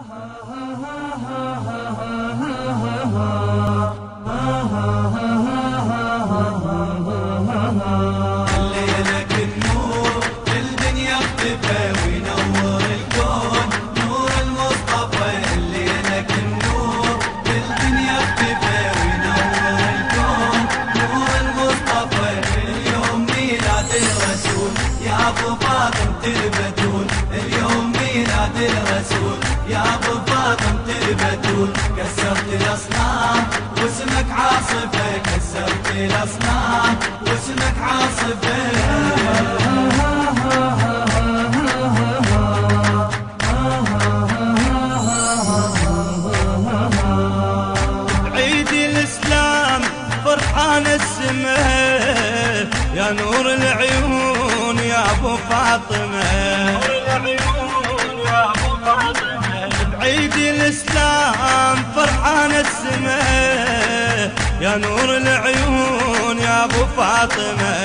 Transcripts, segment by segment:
لك النور الدنيا اختفى وينور الكون نور المصطفى. اللي لك النور الدنيا اختفى وينور الكون نور المصطفى. اليوم ميلاد الرسول يا ابو فاطمة البتول. اليوم ميلاد الرسول يا ابو فاطمة البتول. كسرت الاصنام واسمك عاصفة. كسرت الاصنام واسمك عاصفة. عيد الإسلام فرحان السماء يا نور العيون يا أبو فاطمة. عيد الإسلام فرحان السماء يا نور العيون يا أبو فاطمة.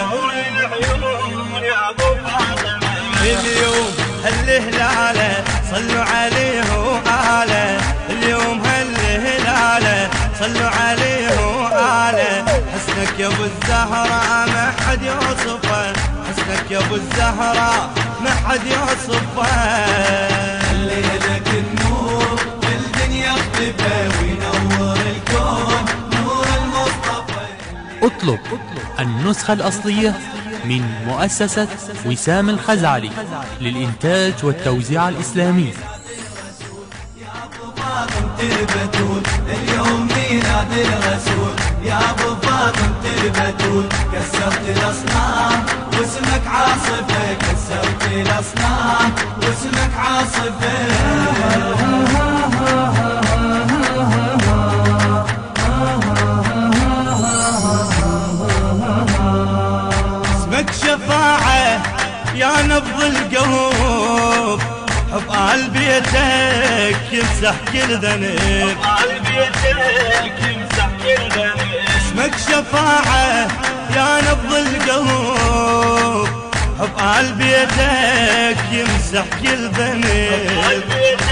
اليوم هالهلالة صلوا عليه وآله. اليوم هالهلالة صلوا عليه وآله. حسنك يا ابو الزهراء ما حد يوصفه. حسنك يا ابو الزهراء ما حد يوصفه. اللي لك النور الدنيا اختفى وينور الكون نور المصطفى. اطلب النسخة الأصلية من مؤسسة وسام الخزعلي للإنتاج والتوزيع الإسلامي. البتول اليوم ميلاد الرسول يا ابو فاطمة البتول. كسرت الاصنام واسمك عاصفة. كسرت الاصنام واسمك عاصفة. اسمك شفاعة يا نبض القلب. حب آل بيتك يمسح كل ذنب. اسمك شفاعة يا نبض القلب. حب آل بيتك يمسح كل ذنب.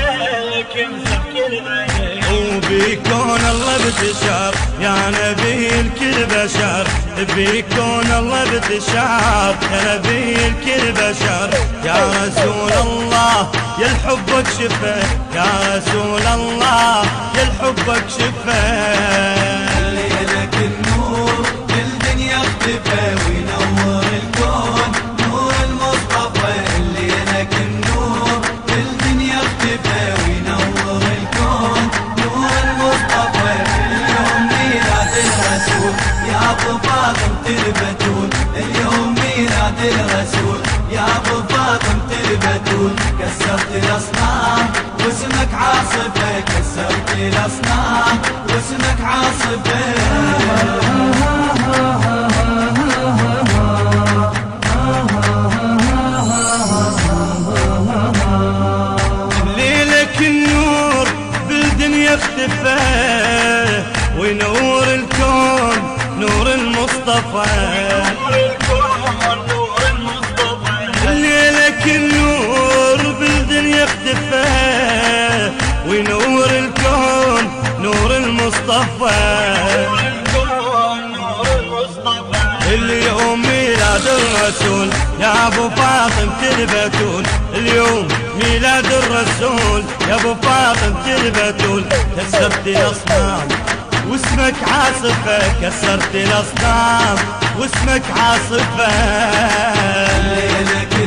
وبيكون الله بتشار يا نبي الكل بشر. بيكون الله بتشار يا نبي الكل بشر. يا رسول الله يا الحبك شفا. يا رسول الله يا الحبك شفا. اللي لك النور الدنيا اختفى وينور الكون نور المصطفى. اللي لك النور الدنيا اختفى وينور الكون نور المصطفى. اليوم ميلاد الرسول يا ابو فاطمة البتول. اليوم ميلاد الرسول يا ابو فاطمة البتول. كسرت الاصنام واسمك عاصفة. كسرت الاصنام واسمك عاصفة. ليلك النور بالدنيا اختفى وينور الكون نور المصطفى. ليلك النور بالدنيا اختفى وينور الكون نور المصطفى. اليوم ميلاد الرسول يا ابو فاطمة البتول. اليوم ميلاد الرسول يا ابو فاطمة البتول. كسرت الاصنام واسمك عاصفة. كسرت الاصنام واسمك عاصفة. اللي لك